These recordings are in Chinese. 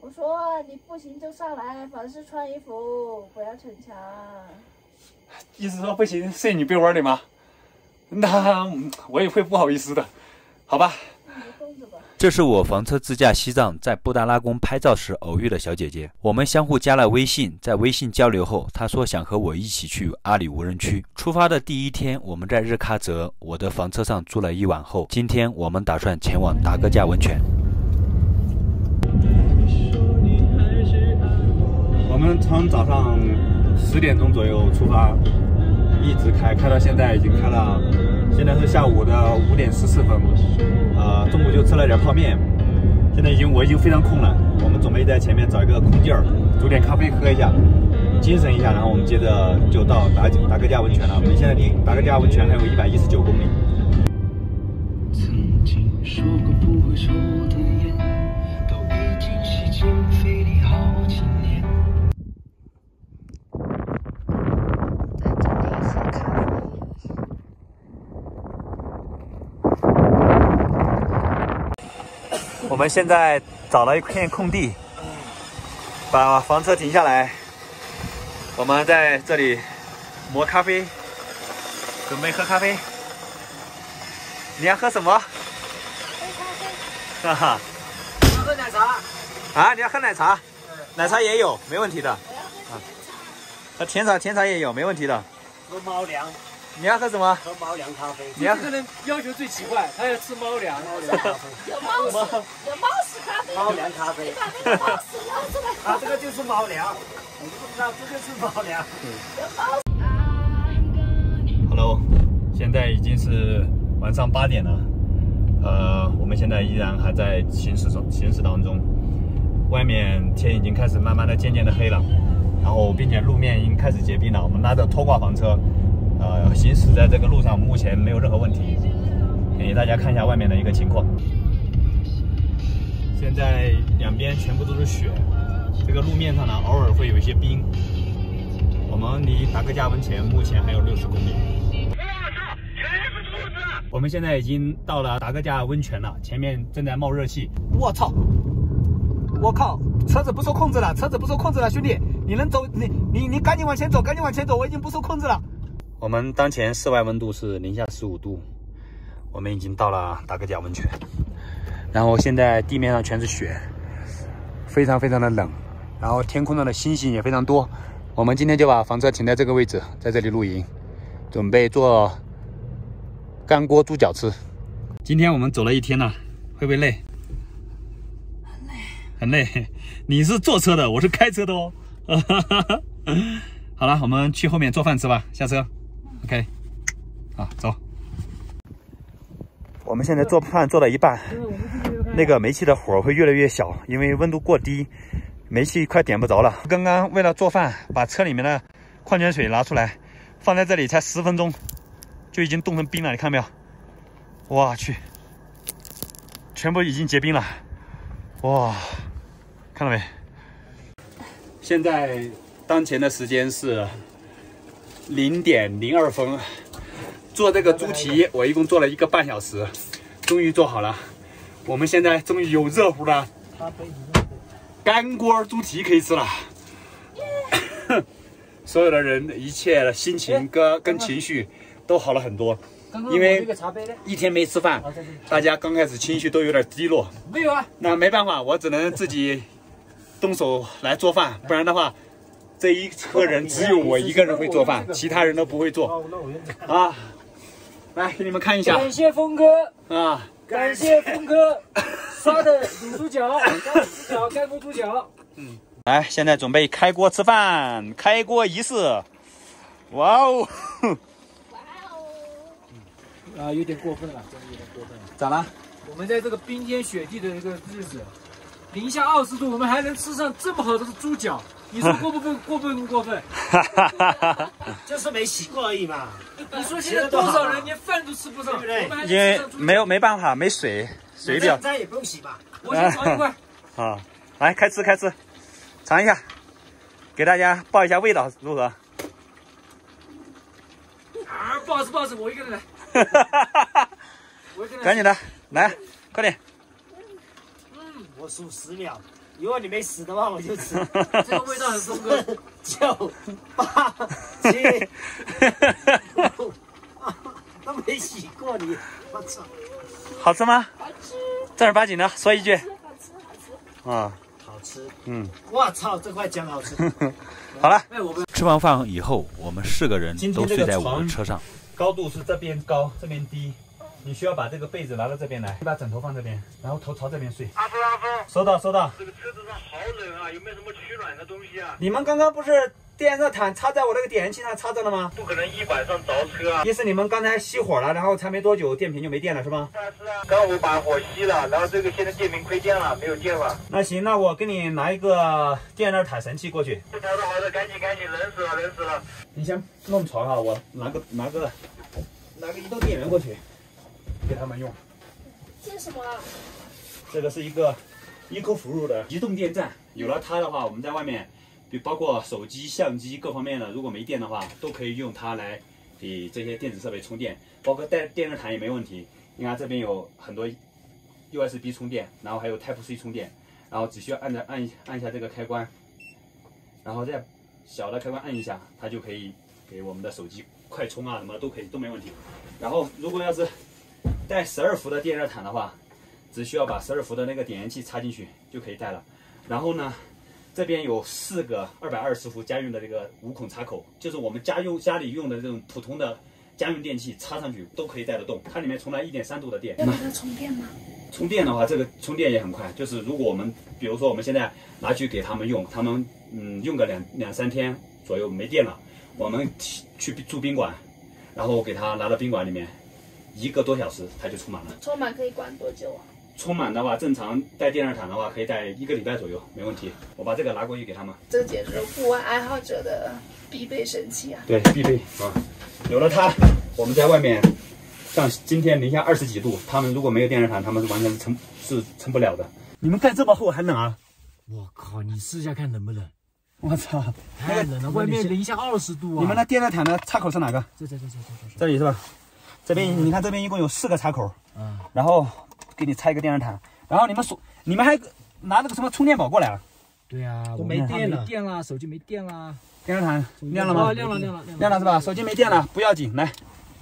我说你不行就上来，凡事穿衣服，不要逞强。 意思说不行睡你被窝里吗？那我也会不好意思的，好吧？ 这是我房车自驾西藏在布达拉宫拍照时偶遇的小姐姐，我们相互加了微信，在微信交流后，她说想和我一起去阿里无人区。出发的第一天，我们在日喀则我的房车上住了一晚后，今天我们打算前往达格驾温泉。 我们从早上10点钟左右出发，一直开到现在，已经开了，现在是下午的5点14分，中午就吃了点泡面，现在我已经非常空了。我们准备在前面找一个空地儿，煮点咖啡喝一下，精神一下，然后我们接着就到达格驾温泉了。我们现在离达格驾温泉还有119公里。 曾经说过不会抽的烟，都已经吸进肺里好几年。 我们现在找了一片空地，把房车停下来，我们在这里磨咖啡，准备喝咖啡。你要喝什么？ 喝咖啡。 哈哈。 要喝奶茶。 啊，你要喝奶茶？奶茶也有，没问题的。甜茶也有，没问题的。 喝猫粮。 你要喝什么？ 喝猫粮咖啡。 你要这个人要求最奇怪，他要吃猫粮。猫粮咖啡。 有猫屎咖啡。 猫粮咖啡。 把那个猫屎捞出来。 啊，这个就是猫粮。我不知道这个是猫粮。 有猫屎。 Hello， 现在已经是晚上8点了。我们现在依然还在行驶当中。外面天已经开始慢慢的渐渐的黑了，然后并且路面已经开始结冰了。我们拉着拖挂房车。行驶在这个路上目前没有任何问题，给大家看一下外面的一个情况。现在两边全部都是雪，这个路面上呢偶尔会有一些冰。我们离达格驾温泉目前还有60公里。我们现在已经到了达格驾温泉了，前面正在冒热气。我操！我靠！车子不受控制了，兄弟，你能走？你赶紧往前走，我已经不受控制了。我们当前室外温度是-15度，我们已经到了达格驾温泉，然后现在地面上全是雪，非常的冷，然后天空上的星星也非常多。我们今天就把房车停在这个位置，在这里露营，准备做干锅猪脚吃。今天我们走了一天了，会不会累？很累。你是坐车的，我是开车的哦。好了，我们去后面做饭吃吧，下车。OK， 好，走。我们现在做饭做到一半，那个煤气的火会越来越小，因为温度过低，煤气快点不着了。刚刚为了做饭，把车里面的矿泉水拿出来，放在这里才10分钟，就已经冻成冰了，你看没有？我去，全部已经结冰了，哇，看到没？现在当前的时间是0点02分，做这个猪蹄我一共做了1个半小时，终于做好了。我们现在终于有热乎的干锅猪蹄可以吃了。所有的人一切的心情跟情绪都好了很多，因为一天没吃饭，大家刚开始情绪都有点低落。 没有啊， 那没办法，我只能自己动手来做饭，不然的话。这一车人只有我一个人会做饭，其他人都不会做啊！来给你们看一下， 感谢峰哥啊！ 感谢峰哥刷的卤猪脚、干锅猪脚。 来，现在准备开锅吃饭，开锅仪式。哇哦！ 啊，有点过分了，真的有点过分了。 咋了？ 我们在这个冰天雪地的一个日子，零下20度，我们还能吃上这么好的猪脚。你说过不过分？ 就是没洗过而已嘛。 你说现在多少人连饭都吃不上，对不对？ 因为没办法，没水比较。 这也不用洗吧？ 我先尝一块。 啊，来开吃，尝一下，给大家报一下味道如何？ 啊，不好意思，我一个人来。 赶紧的，来，快点。 我数10秒。 如果你没死的话，我就吃。 这个味道很松哥。 9、8、7、6，都没洗过你，我操！ 好吃吗？ 好吃， 正儿八经的说一句。 好吃。 啊， 好吃。 嗯， 我操，这块姜好吃。 好了。 哎，我们吃完饭以后，我们4个人都睡在我的车上。 高度是这边高，这边低。你需要把这个被子拿到这边来，把枕头放这边，然后头朝这边睡。 阿峰， 收到。 这个车子上好冷啊，有没有什么取暖的东西啊？ 你们刚刚不是电热毯插在我那个点烟器上插着了吗？ 不可能一晚上着车啊！ 意思你们刚才熄火了，然后才没多久电瓶就没电了是吗？ 是啊，刚我把火熄了，然后这个现在电瓶亏电了，没有电了。 那行，那我给你拿一个电热毯神器过去。 好的，赶紧，冷死了。 你先弄床啊，我拿个移动电源过去，给他们用。 这是什么啊？ 这个是一个EcoFlow的移动电站，有了它的话，我们在外面，包括手机、相机各方面的，如果没电的话，都可以用它来给这些电子设备充电，包括带电热毯也没问题。你看这边有很多 USB 充电，然后还有 Type C 充电，然后只需要按一下这个开关，然后再小的开关按一下，它就可以给我们的手机快充啊，什么都可以，都没问题。然后如果要是带12伏的电热毯的话，只需要把12伏的那个点烟器插进去就可以带了。然后呢，这边有4个220伏家用的这个无孔插口，就是我们家里用的这种普通的家用电器插上去都可以带得动。它里面充来1.3度的电。 要给它充电吗？ 充电的话，这个充电也很快。就是如果我们比如说我们现在拿去给他们用，他们用个两三天左右没电了，我们去住宾馆，然后给他拿到宾馆里面1个多小时，它就充满了。 充满可以管多久啊？ 充满的话，正常带电热毯的话，可以带1个礼拜左右，没问题。我把这个拿过去给他们。 这简直是户外爱好者的必备神器啊！ 对，必备啊！有了它，我们在外面，像今天零下20几度，他们如果没有电热毯，他们是完全撑不了的。你们盖这么厚还冷啊？ 我靠，你试一下看冷不冷？ 我操， 太冷了，外面零下20度啊！ 你们的电热毯的插口是哪个？这里是吧？这边你看，这边一共有4个插口，然后给你插一个电热毯，然后你们还拿那个什么充电宝过来啊？ 对呀，都没电了，手机没电了。 电热毯亮了吗？ 亮了是吧？手机没电了不要紧，来，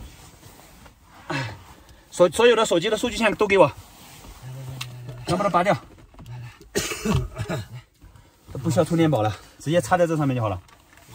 所有的手机的数据线都给我，能不能拔掉？不需要充电宝了，直接插在这上面就好了。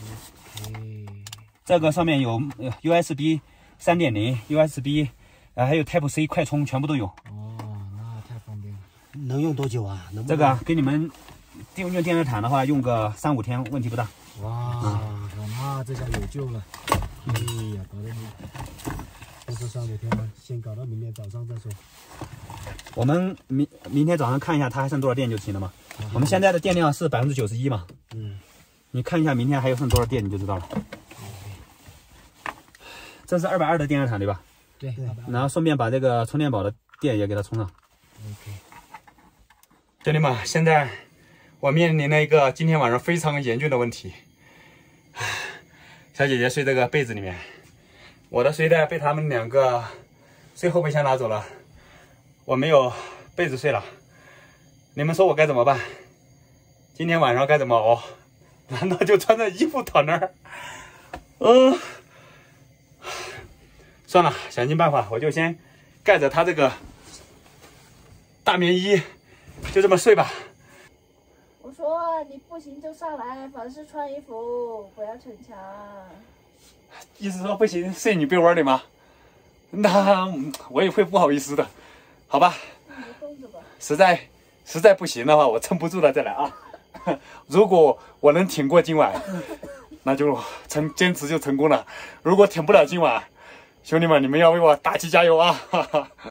这个上面有USB 3.0、USB，还有 Type C 快充，全部都有。 哦，那太方便了。能用多久啊？ 这个给你们用电热毯的话，用个3、5天问题不大。 哇，那这下有救了。哎呀，搞得你不是3、5天了，先搞到明天早上再说。 我们明天早上看一下它还剩多少电就行了嘛。我们现在的电量是91%嘛。你看一下明天还有剩多少电你就知道了。这是220的电热毯对吧？ 对。 然后顺便把这个充电宝的电也给它充上。兄弟们，现在我面临了一个今天晚上非常严峻的问题。小姐姐睡这个被子里面，我的睡袋被他们2个睡后备箱拿走了，我没有被子睡了。你们说我该怎么办？今天晚上该怎么熬？难道就穿着衣服躺那儿？算了，想尽办法，我就先盖着他这个大棉衣，就这么睡吧。 我说你不行就上来，凡事穿衣服，不要逞强。 意思说不行，睡你被窝里吗？那我也会不好意思的，好吧？ 你就冻着吧。 实在不行的话，我撑不住了再来啊。如果我能挺过今晚，那就坚持就成功了。如果挺不了今晚，兄弟们，你们要为我打气加油啊！